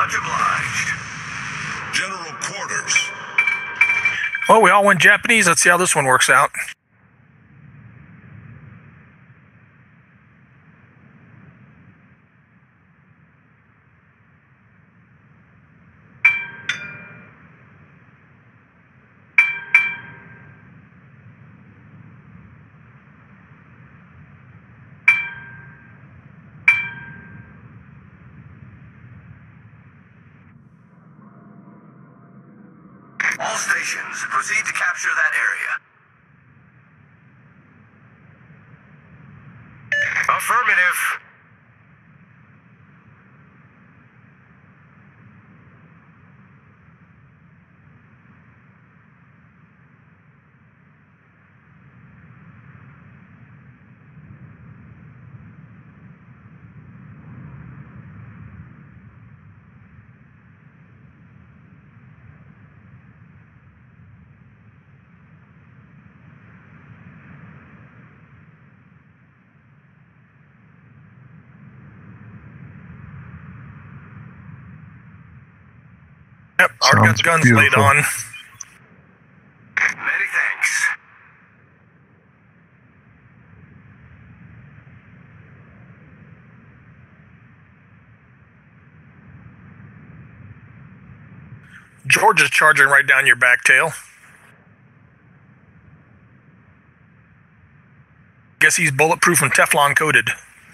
Much obliged. General quarters. Well, we all went Japanese. Let's see how this one works out. All stations, proceed to capture that area. Affirmative. Yep, already got the guns laid on. Many thanks. George is charging right down your back tail. Guess he's bulletproof and Teflon coated.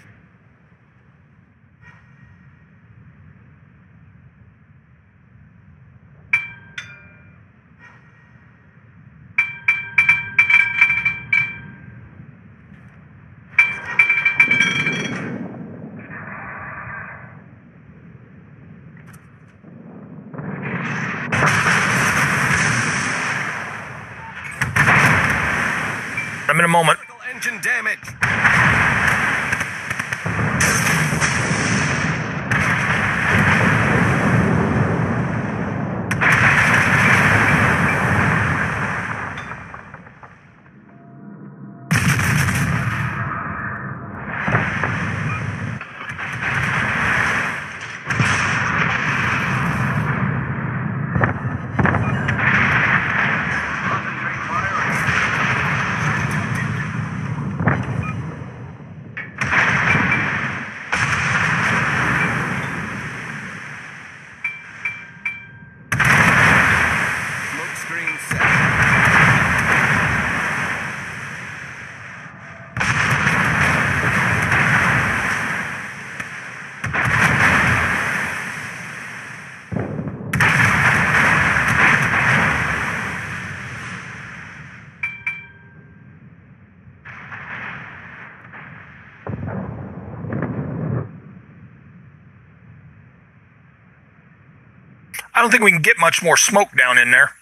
I'm in a moment. Engine damage. I don't think we can get much more smoke down in there.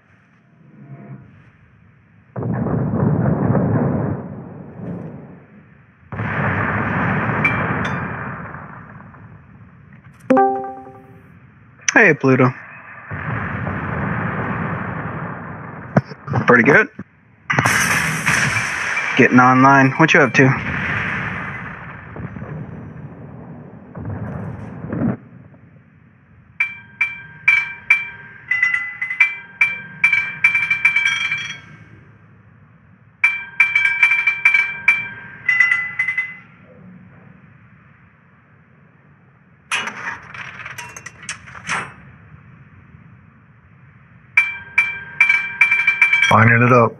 Hey, Pluto. Pretty good. Getting online. What you up to? Lining it up.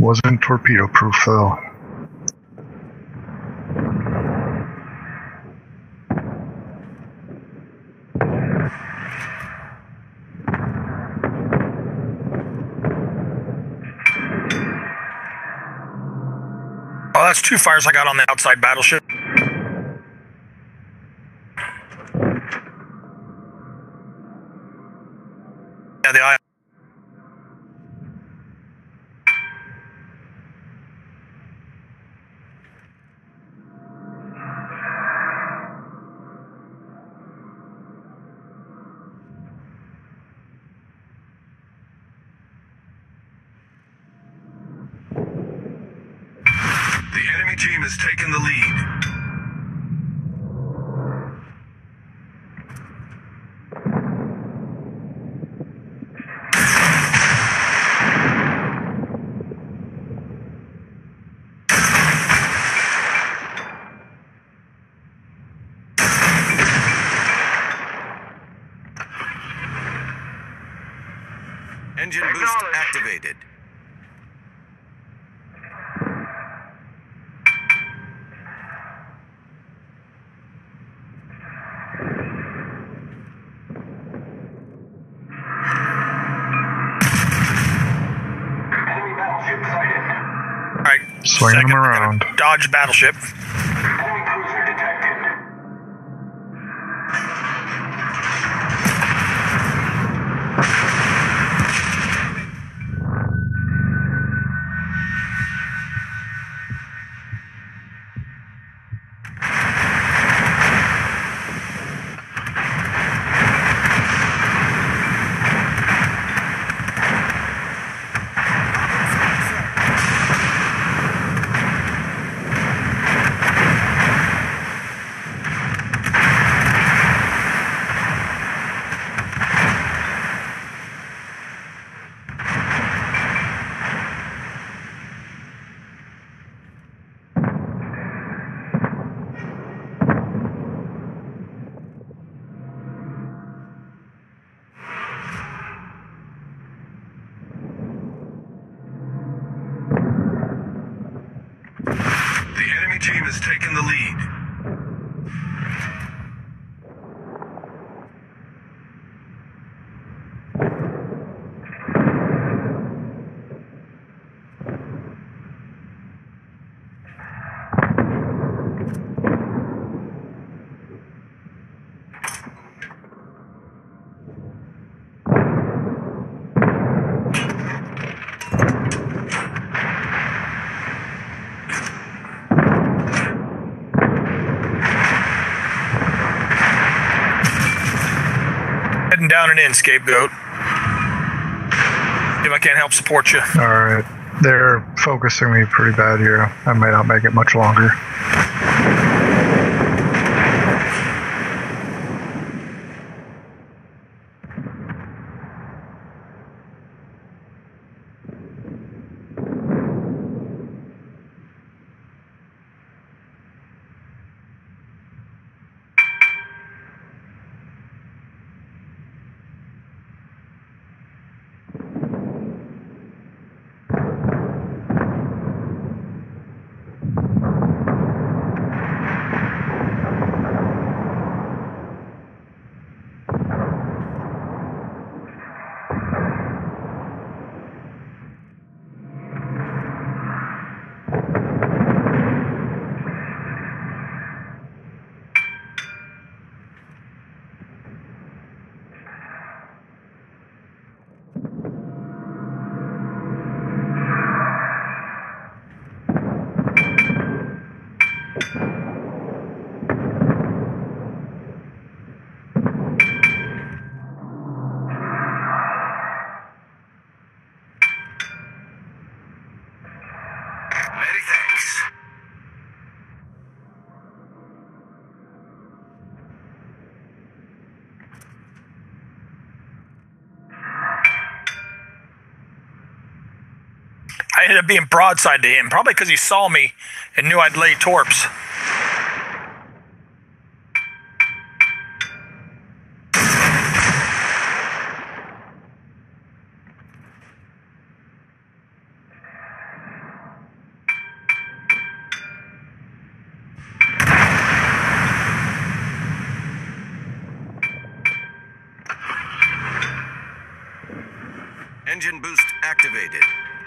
Wasn't torpedo proof though. Oh, that's 2 fires I got on the outside battleship. Yeah, the eye. The enemy team has taken the lead. Engine boost activated. Enemy battleship sighted. All right. Swinging them around. Dodge battleship. Enemy cruiser detected. The enemy team has taken the lead. Heading down and in, scapegoat. If I can't help support you. Alright. They're focusing me pretty bad here. I may not make it much longer. Many thanks. I ended up being broadside to him, probably because he saw me and knew I'd lay torps. Engine boost activated.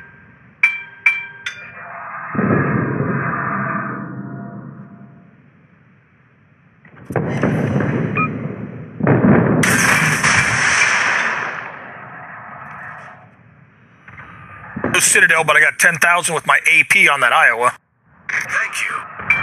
No Citadel, but I got 10,000 with my AP on that Iowa. Thank you.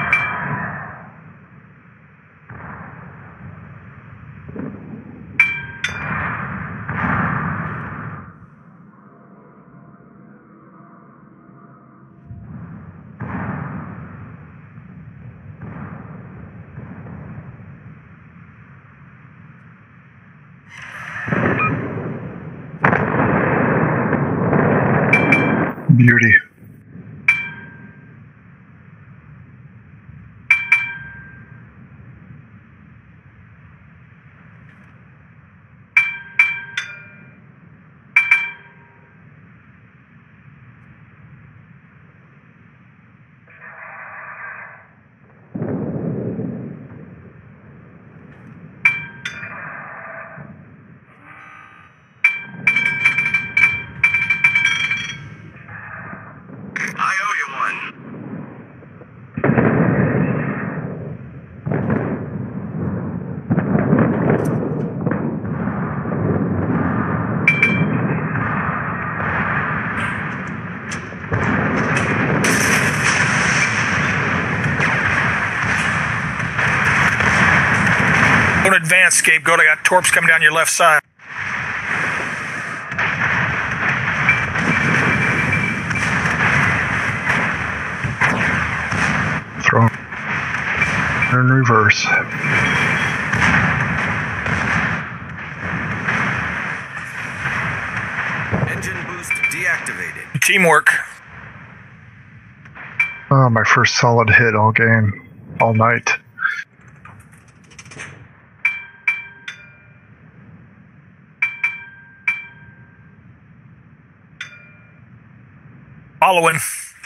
Beauty. I owe you one. Don't advance, Scapegoat. I got torps coming down your left side. Throw in reverse. Engine boost deactivated. Teamwork. Oh, my first solid hit all game, all night. Following.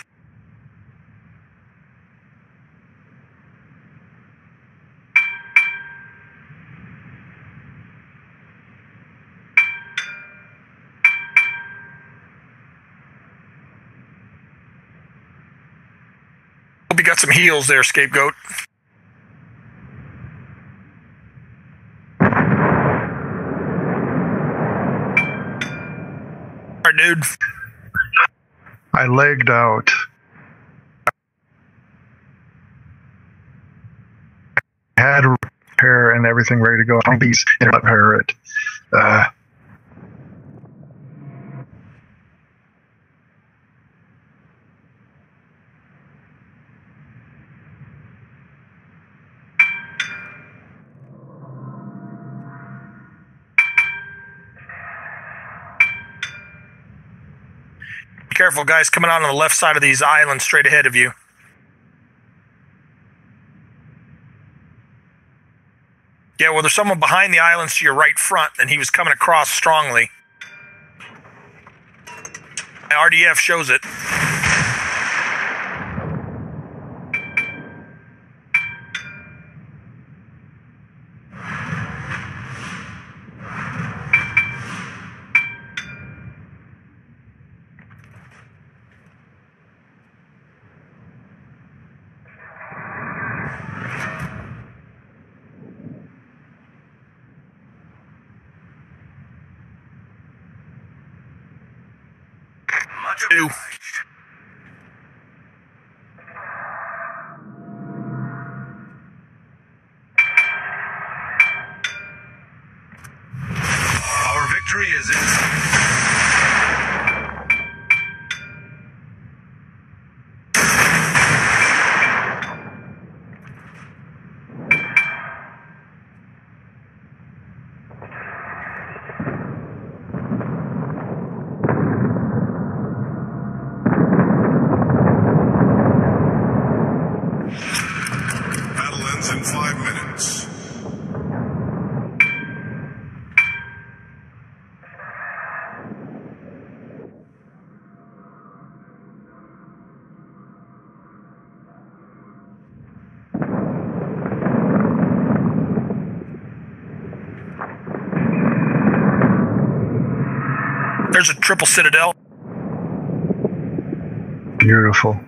Hope you got some heals there, Scapegoat. Alright, dude. I legged out. I had a repair and everything ready to go. On beast and repair it. Be careful, guys, coming out on the left side of these islands straight ahead of you. Yeah, well, there's someone behind the islands to your right front, and he was coming across strongly. RDF shows it. Much Two. obliged. Our victory is in sight. Battle ends in 5 minutes. There's a triple Citadel. Beautiful.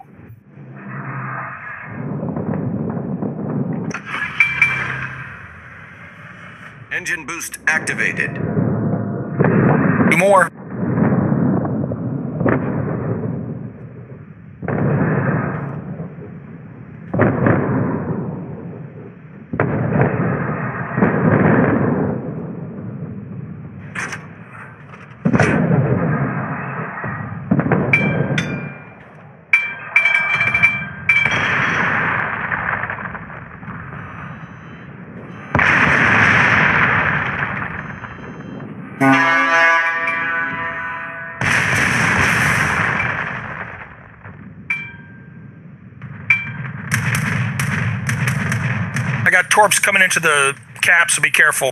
Engine boost activated. 2 more. I got torps coming into the cap, so be careful.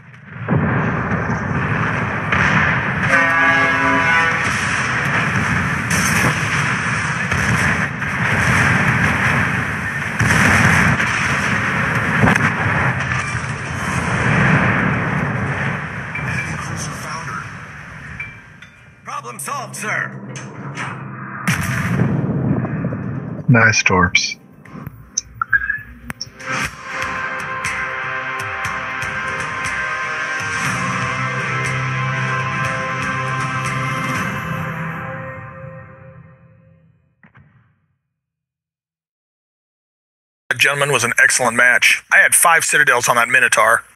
Cruiser foundered. Problem solved, sir. Nice torps. That, gentlemen, was an excellent match. I had 5 Citadels on that Minotaur.